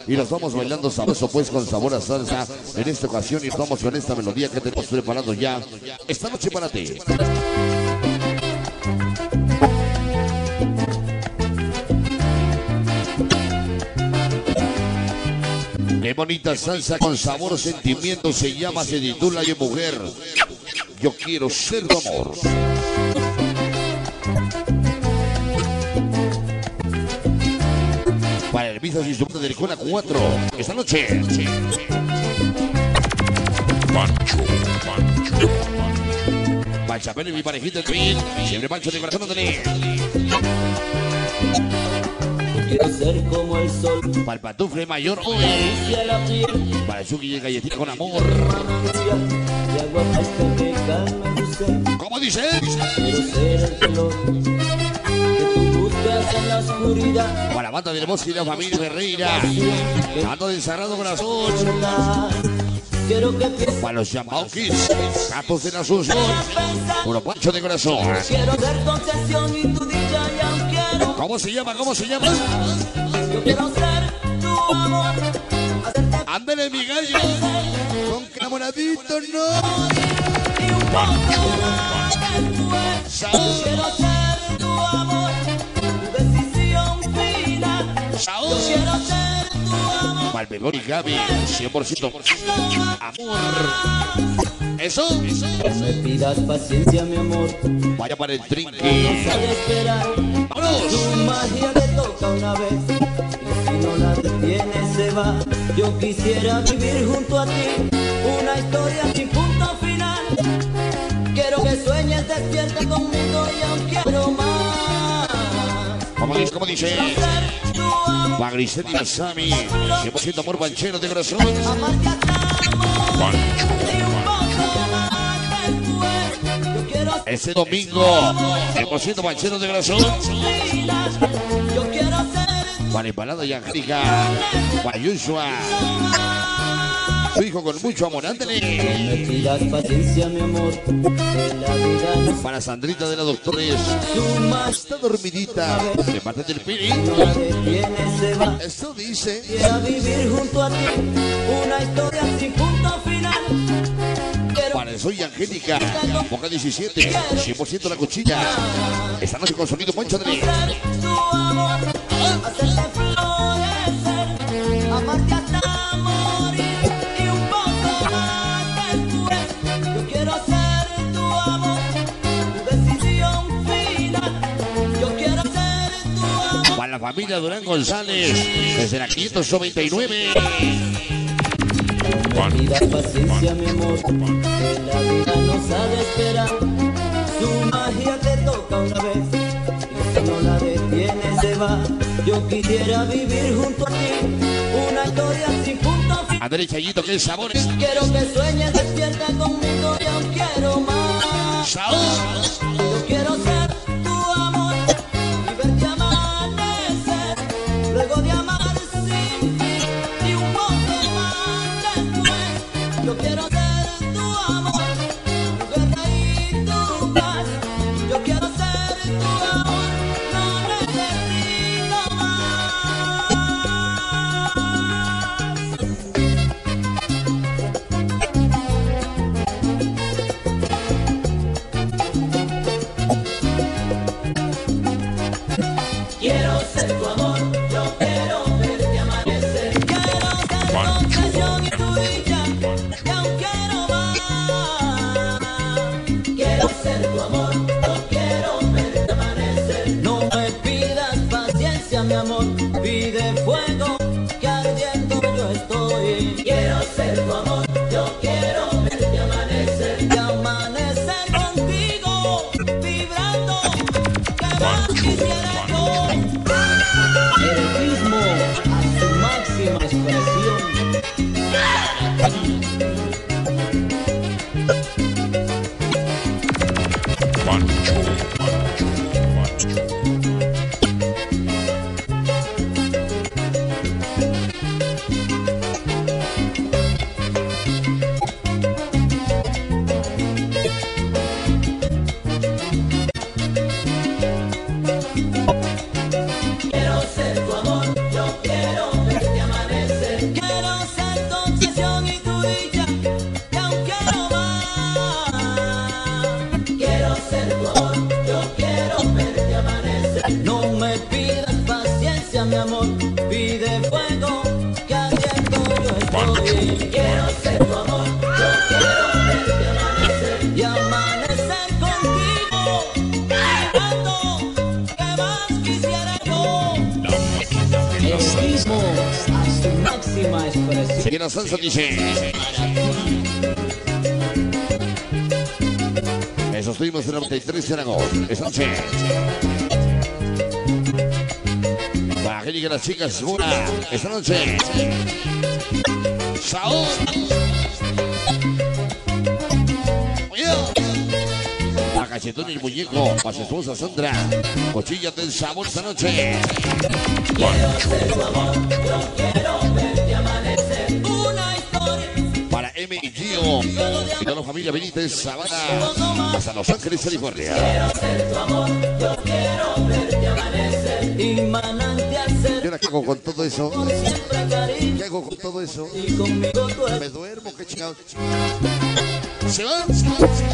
y nos vamos bailando sabroso pues con sabor a salsa en esta ocasión y vamos con esta melodía que tenemos preparado ya esta noche para ti. Qué bonita salsa con sabor, sentimiento, se llama, se titula Yo Mujer, yo quiero ser tu amor. Para el Visas y su banda del Cona 4, esta noche. Pancha Pérez, mi parejita, el Twin, siempre Pancho de corazón, Andrés. Quiero ser como el sol. Para el Patufle Mayor hoy. Para el Chucky y el Galletita con amor. ¿Cómo dice? Quiero ser el color que tú buscas en la oscuridad. Para la banda del Bosque y la familia Ferreira. Ando del Sagrado Corazón. Quiero que para los Yamauquis, Capos de la Asunción. Puro Pancho de corazón. Quiero ser concesión y tu dicha y aún quiero. ¿Cómo se llama? ¿Cómo se llama? Yo quiero ser tu amor. Ándale, mi gallo. Con enamoradito, no. Y un poco más después. Quiero ser tu amor. Tu decisión final. Yo quiero ser tu amor. Malvegón y Gaby, 100% amor. Eso. No me pidas paciencia, mi amor. Vaya para el trinque. No sabe esperar. ¡Vámonos! Tu magia le toca una vez. Y si no la detiene, se va. Yo quisiera vivir junto a ti una historia sin punto final. Quiero que sueñes, despierta conmigo y aún quiero más. ¿Cómo dice? ¿Cómo dice? Para Grisel y la Sami, 100% amor banchero de corazón. Amarte hasta amor. Y un poco más después. Yo quiero ser Ese domingo, 100% banchero de corazón. yo quiero ser Para Embalada y Angélica, para Yushua, su hijo con mucho amor, ándale. No me pidas paciencia, mi amor, que la vida no Para Sandrita de la Doctores, está dormidita, de parte del Piri. la detiene, se va. Esto dice, Quisiera vivir junto a ti una historia sin punto final. Quiero para Soy Angélica, Boca 17, 100% la cuchilla. Esta noche con sonido Poncho Andrés. ser tu amor, hacerte florecer, amarte hasta morir y un poco más después. Yo quiero ser tu amor, tu decisión final. Yo quiero ser tu amor. Para la familia Durán González, desde la 599. No me pidas paciencia, mi amor, que la vida no sabe esperar. Su magia te toca una vez y si no la detiene se va. Yo quisiera vivir junto a ti una historia sin punto final. Andrés Chayito, que sabores. Quiero que sueñes, despierta conmigo y aún quiero más. Yo quiero ser tu amor y verte amanecer, luego de amar sin fin y un poco más después. Yo quiero ser tu amor, tu guerra y tu paz. Yo quiero ser tu amor, no necesito más. Quiero ser tu amor, yo quiero verte amanecer y amanecer contigo. Tanto que más quisiera yo. Erotismo a su máxima expresión. Sigue la salsa, dice. Eso estuvimos en 93 Zaragoza. Esta noche. Para que lleguen las chicas, una. Esta noche. Saúl. A Cachetón y el muñeco. Para su esposa Sandra. Cochillas del sabor esta noche. Quiero ser tu amor, yo quiero verte amanecer. Una historia. Para M y Gio. Y toda la familia Benítez, Sabana. Hasta Los Ángeles, California. Quiero ser tu amor, yo quiero verte amanecer. Y manantial ser. ¿Y ahora qué hago con todo eso? Por siempre cariño. ¿Qué hago con todo eso? Y conmigo tú eres. Me duermo, qué chingados. Se va.